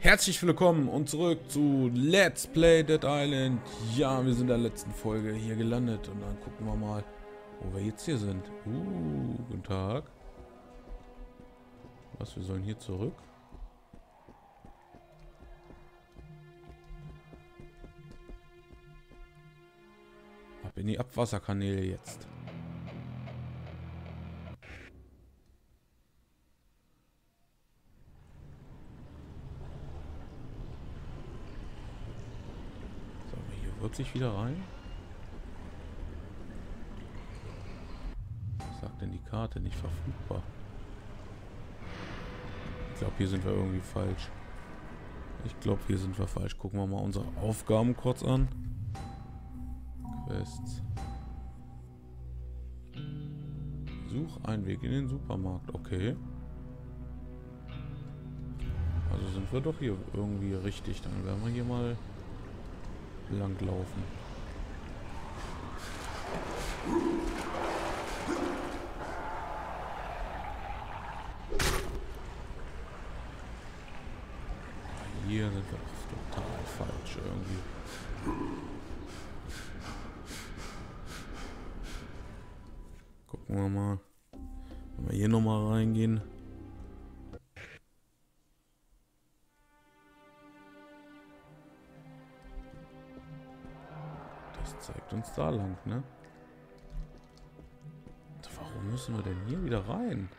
Herzlich willkommen und zurück zu Let's Play Dead Island. Ja, wir sind in der letzten Folge hier gelandet und dann gucken wir mal, wo wir jetzt hier sind. Guten Tag. Was, wir sollen hier zurück? Ab in die Abwasserkanäle jetzt. Wirklich wieder rein? Was sagt denn die Karte? Nicht verfügbar. Ich glaube, hier sind wir irgendwie falsch. Gucken wir mal unsere Aufgaben kurz an. Quests. Such einen Weg in den Supermarkt. Okay. Also sind wir doch hier irgendwie richtig. Dann werden wir hier mal lang laufen. Hier sind wir total falsch irgendwie. Gucken wir mal. Wenn wir hier nochmal reingehen. Zeigt uns da lang, ne? Warum müssen wir denn hier wieder rein?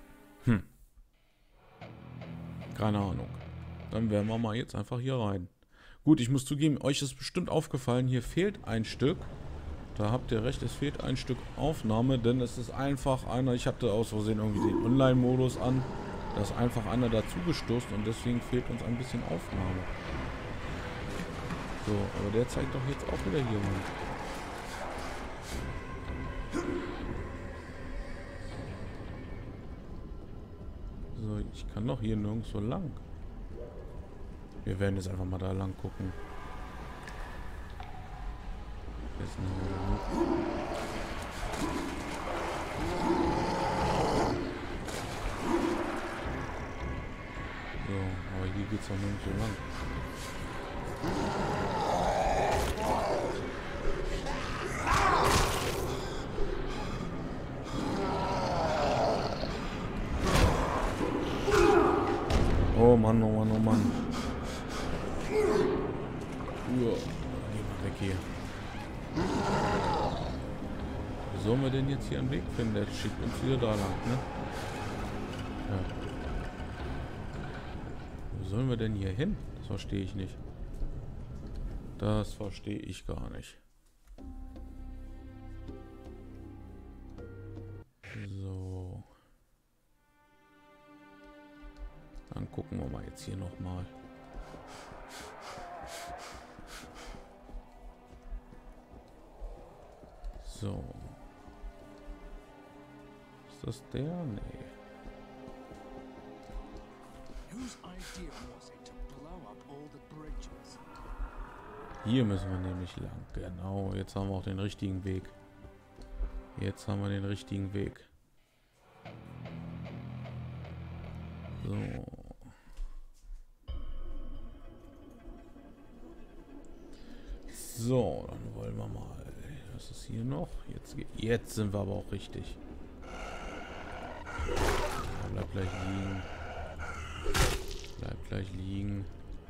Keine Ahnung. Dann werden wir mal jetzt einfach hier rein. Gut, ich muss zugeben, euch ist bestimmt aufgefallen, hier fehlt ein Stück. Da habt ihr recht, es fehlt ein Stück Aufnahme, denn es ist einfach einer, ich hatte aus Versehen irgendwie den Online-Modus an. Da ist einfach einer dazu gestoßen und deswegen fehlt uns ein bisschen Aufnahme. So, aber der zeigt doch jetzt auch wieder hier lang. So, ich kann doch hier nirgendwo lang. Wir werden jetzt einfach mal da lang gucken. So, aber hier geht's doch nirgendwo lang. Oh Mann, oh Mann, oh Mann. Geh mal weg hier. Wie sollen wir denn jetzt hier einen Weg finden? Der schickt uns wieder da lang, ne? Ja. Wo sollen wir denn hier hin? Das verstehe ich nicht. Das verstehe ich gar nicht. So. Dann gucken wir mal jetzt hier nochmal. So. Ist das der? Nee. Hier müssen wir nämlich lang. Genau, jetzt haben wir auch den richtigen Weg. Jetzt haben wir den richtigen Weg. So. So, dann wollen wir mal. Was ist hier noch? Jetzt sind wir aber auch richtig. Ja, bleib gleich liegen. Bleib gleich liegen.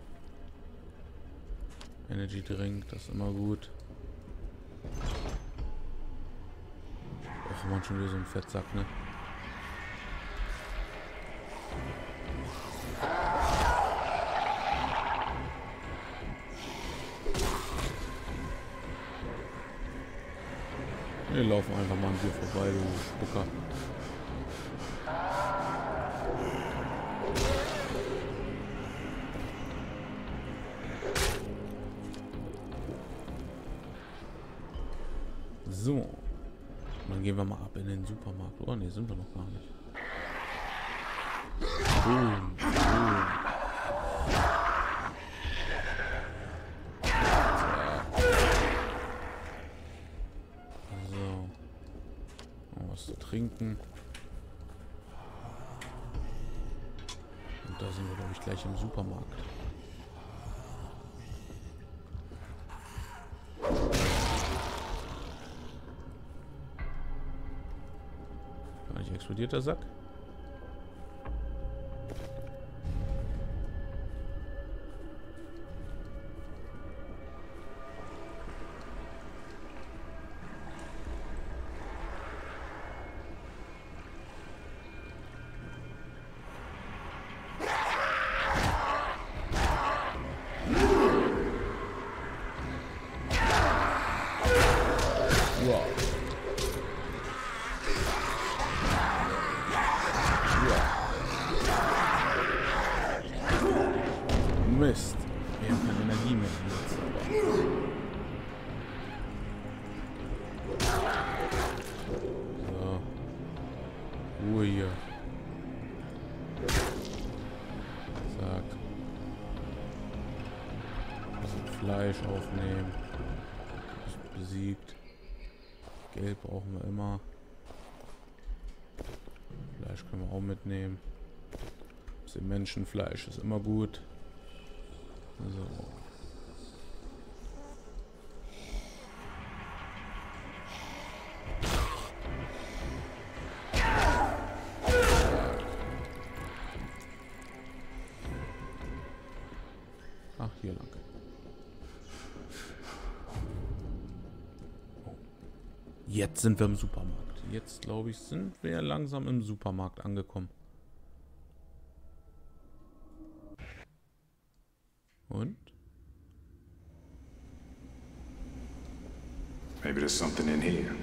Energy Drink, das ist immer gut. Ach, man schon wieder so ein Fettsack, ne? Wir laufen einfach mal an dir vorbei, du Spucker. So. Dann gehen wir mal ab in den Supermarkt. Oh ne, sind wir noch gar nicht. Boom, boom. Was zu trinken. Und da sind wir, glaube ich, gleich im Supermarkt. explodiert der Sack? Mist. Wir haben keine Energie mehr. So. Ruhe hier. Zack. Also Fleisch aufnehmen. Ist besiegt. Gelb brauchen wir immer. Fleisch können wir auch mitnehmen. Bisschen Menschenfleisch ist immer gut. So. Ach, hier lang. Oh. Jetzt sind wir im Supermarkt. Jetzt, glaube ich, sind wir langsam im Supermarkt angekommen. Und? Maybe there's something in here.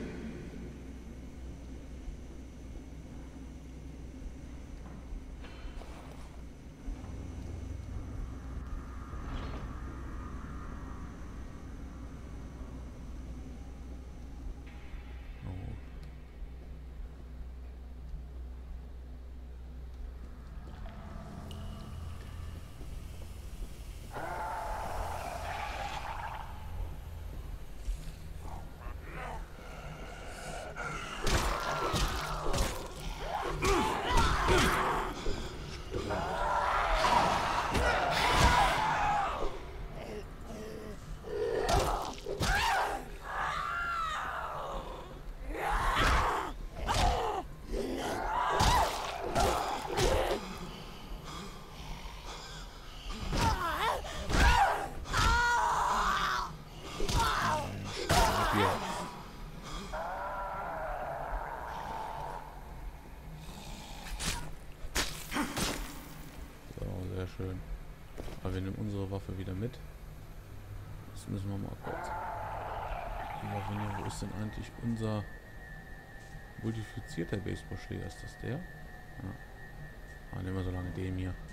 Schön. Aber wir nehmen unsere Waffe wieder mit. Das müssen wir mal kurz. Ja, wo ist denn eigentlich unser modifizierter Baseballschläger? Ist das der? Ja. Ah, nehmen wir so lange den hier.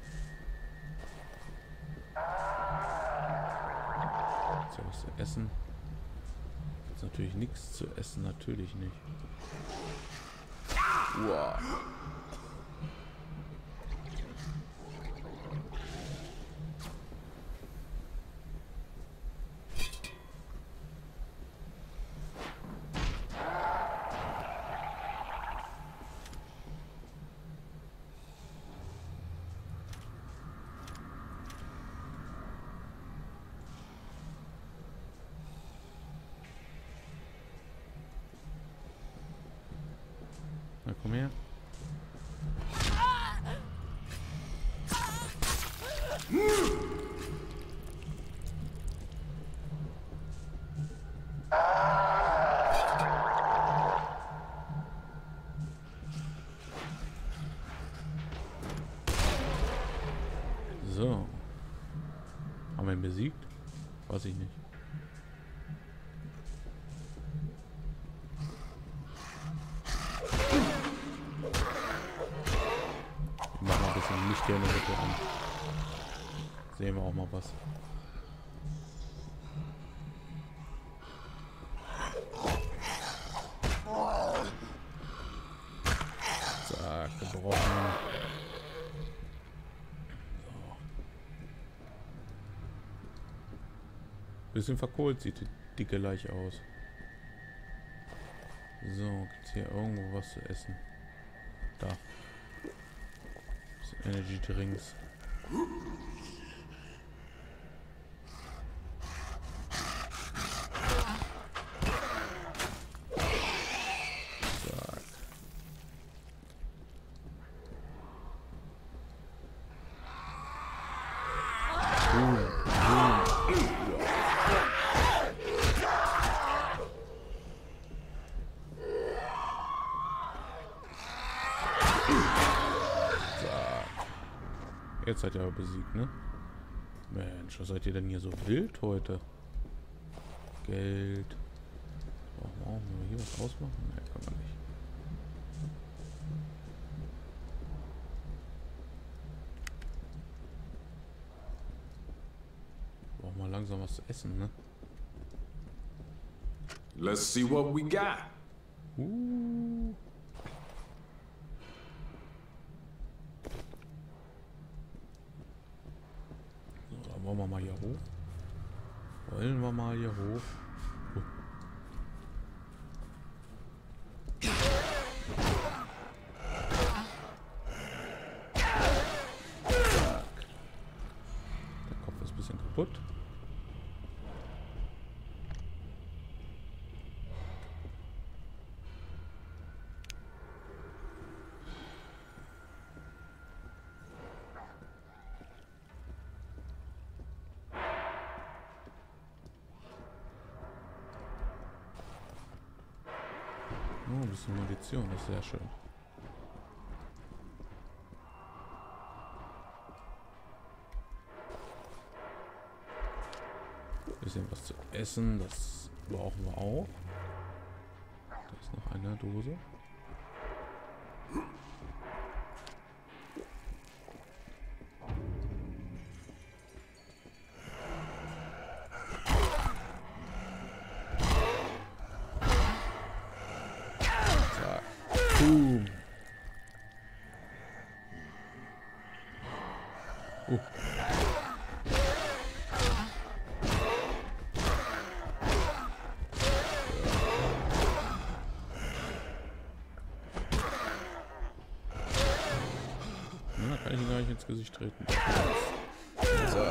Ist ja was zu essen. Ist natürlich nichts zu essen, natürlich nicht. Wow. Na, komm her. So. Haben wir ihn besiegt? Weiß ich nicht. Wir machen ein bisschen Licht hier in der Mitte an. Sehen wir auch mal was. Zack, gebrochen. Bisschen verkohlt sieht die dicke Leiche aus. So, gibt's hier irgendwo was zu essen? Da. Bisschen Energy Drinks. Zack. Jetzt seid ihr aber besiegt, ne? Mensch, was seid ihr denn hier so wild heute? Geld. Oh, wollen wir hier was ausmachen? Ne, kann man nicht. Brauchen wir langsam was zu essen, ne? Let's see what we got. So, dann wollen wir mal hier hoch. Wollen wir mal hier hoch. Der Kopf ist ein bisschen kaputt. Oh, ein bisschen Munition, das ist sehr schön. Bisschen was zu essen, das brauchen wir auch. Da ist noch eine Dose. Boom. Na, kann ich ihn gar nicht ins Gesicht treten. So.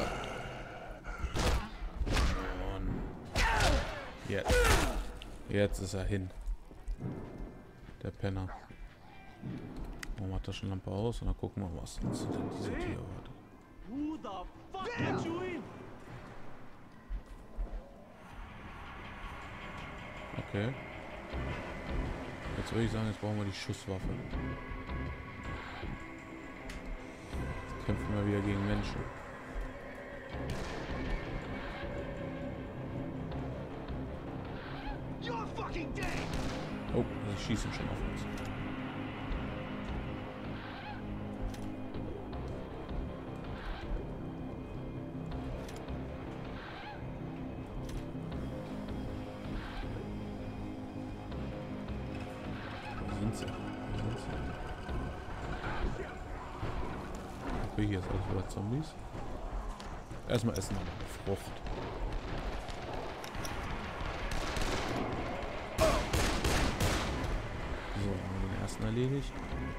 Und jetzt. Jetzt ist er hin. Der Penner. Machen wir Taschenlampe aus und dann gucken wir, was uns denn diese Tiere hat. Who the fuck let you in? Okay. Jetzt würde ich sagen, jetzt brauchen wir die Schusswaffe. Jetzt kämpfen wir wieder gegen Menschen. You're fucking dead! Oh, sie schießen schon auf uns. Wo sind sie? Okay, hier ist alles wieder Zombies. Erstmal essen wir eine Frucht. So, haben wir den ersten erledigt.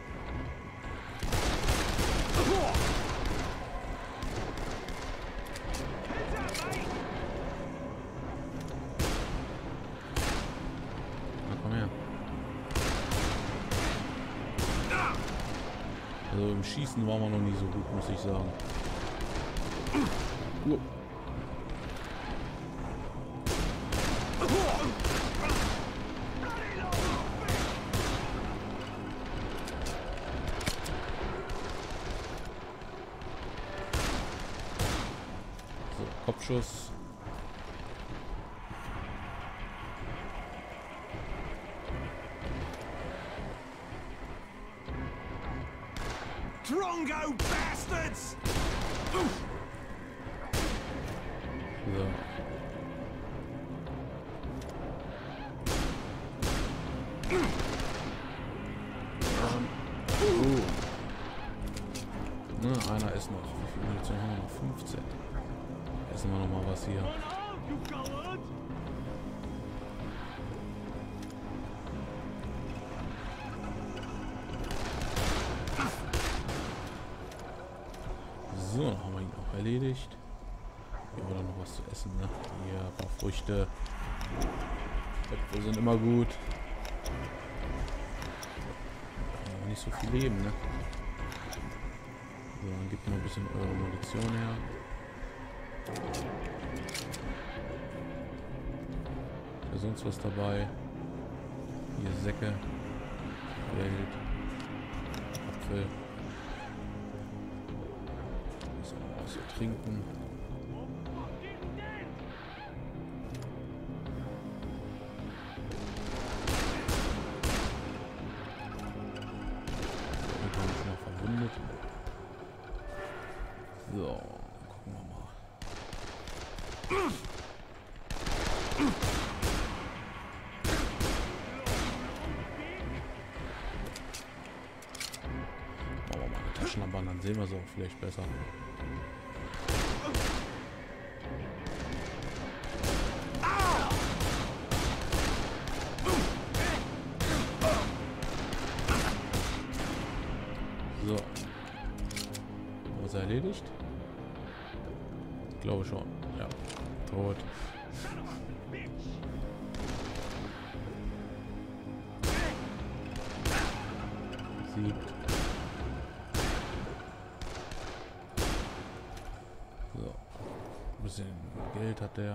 Na, komm her. Also im Schießen waren wir noch nie so gut, muss ich sagen. Kopfschuss. Drongo bastards! So. Ne, einer ist noch. Wie viel Munition haben wir noch? 15. Essen wir noch mal was hier. You coward! So, dann haben wir ihn auch erledigt. Hier war dann noch was zu essen, ne? Hier ein paar Früchte. Äpfel sind immer gut. Aber nicht so viel Leben, ne? So, dann gibt mal ein bisschen eure Munition her. Ist sonst was dabei? Hier Säcke. Geld. Apfel. trinken. Hier bin ich noch verwundet. So, gucken wir mal. Machen wir mal eine Taschenlampe an, dann sehen wir sie auch vielleicht besser. So. Was erledigt? Ich glaube schon. Ja. Tot. Siegt. So. Ein bisschen Geld hat der.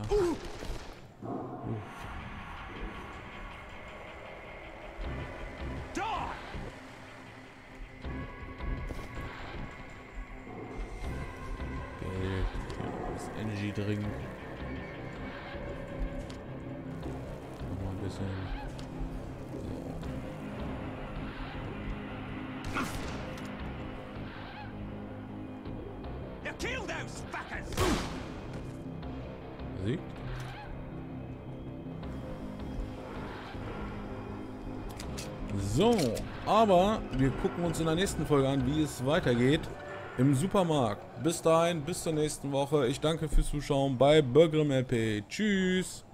Energy Drink. Nochmal ein bisschen. Siegt. So, aber wir gucken uns in der nächsten Folge an, wie es weitergeht im Supermarkt. Bis dahin, bis zur nächsten Woche. Ich danke fürs Zuschauen bei Burgrim LP. Tschüss.